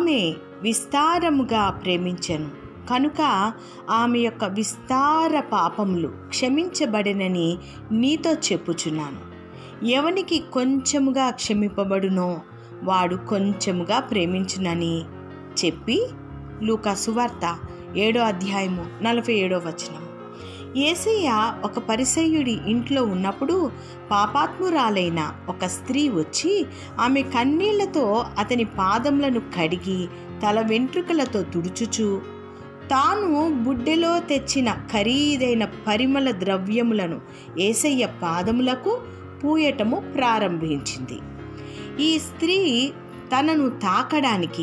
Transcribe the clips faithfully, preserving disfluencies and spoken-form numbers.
ఆమె విస్తారముగా ప్రేమించెను కనుక ఆమె యొక్క విస్తార పాపములు క్షమించబడినని నీతో చెప్పుచున్నాను. ఎవనికి కొంచెముగా క్షమింపబడునో వాడు కొంచెముగా ప్రేమించునని చెప్పి లూకా సువార్త ఏడో అధ్యాయము నలభై ఏడో వచనం. యేసయ్య ఒక పరిసయ్యుడి ఇంట్లో ఉన్నప్పుడు పాపాత్మురాలైన ఒక స్త్రీ వచ్చి ఆమె కన్నీళ్లతో అతని పాదములను కడిగి తల వెంట్రుకలతో తుడుచుచు తాను బుడ్డెలో తెచ్చిన ఖరీదైన పరిమళ ద్రవ్యములను యేసయ్య పాదములకు పూయటము ప్రారంభించింది. ఈ స్త్రీ తనను తాకడానికి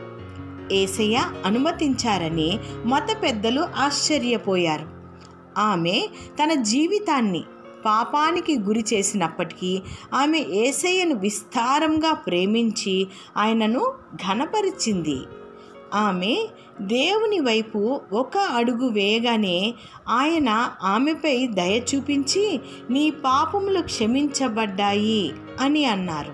యేసయ్య అనుమతించారని మత పెద్దలు ఆశ్చర్యపోయారు. ఆమె తన జీవితాన్ని పాపానికి గురి చేసినప్పటికీ ఆమె యేసయ్యను విస్తారంగా ప్రేమించి ఆయనను ఘనపరిచింది. ఆమె దేవుని వైపు ఒక అడుగు వేయగానే ఆయన ఆమెపై దయ చూపించి నీ పాపములు క్షమించబడ్డాయి అని అన్నారు.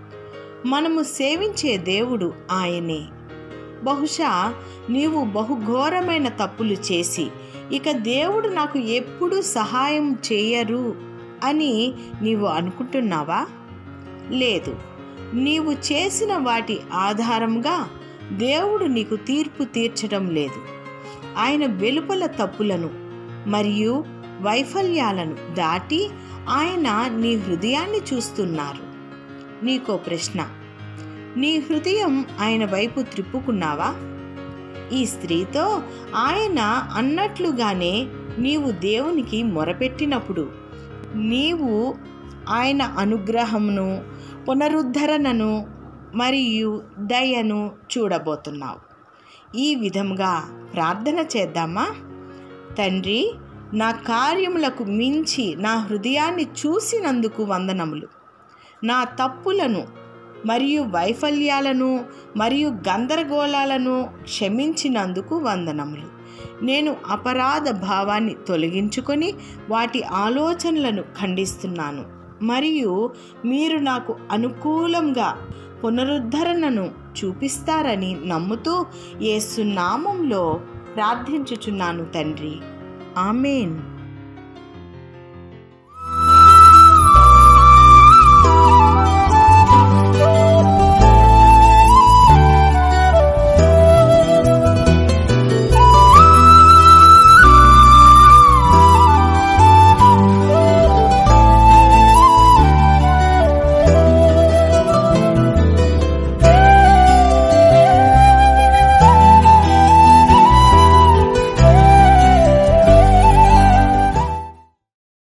మనము సేవించే దేవుడు ఆయనే. బహుశా నీవు బహుఘోరమైన తప్పులు చేసి ఇక దేవుడు నాకు ఎప్పుడు సహాయం చేయరు అని నీవు అనుకుంటున్నావా? లేదు. నీవు చేసిన వాటి ఆధారంగా దేవుడు నీకు తీర్పు తీర్చడం లేదు. ఆయన వెలుపల తప్పులను మరియు వైఫల్యాలను దాటి ఆయన నీ హృదయాన్ని చూస్తున్నారు. నీకో ప్రశ్న, నీ హృదయం ఆయన వైపు త్రిప్పుకున్నావా? ఈ స్త్రీతో ఆయన అన్నట్లుగానే నీవు దేవునికి మొరపెట్టినప్పుడు నీవు ఆయన అనుగ్రహమును, పునరుద్ధరణను మరియు దయను చూడబోతున్నావు. ఈ విధంగా ప్రార్థన చేద్దామా? తండ్రి, నా కార్యములకు మించి నా హృదయాన్ని చూసినందుకు వందనములు. నా తప్పులను మరియు వైఫల్యాలను మరియు గందరగోళాలను క్షమించినందుకు వందనములు. నేను అపరాధ భావాన్ని తొలగించుకొని వాటి ఆలోచనలను ఖండిస్తున్నాను మరియు మీరు నాకు అనుకూలంగా పునరుద్ధరణను చూపిస్తారని నమ్ముతూ యేసు నామములో ప్రార్థించుచున్నాను తండ్రి. ఆమేన్.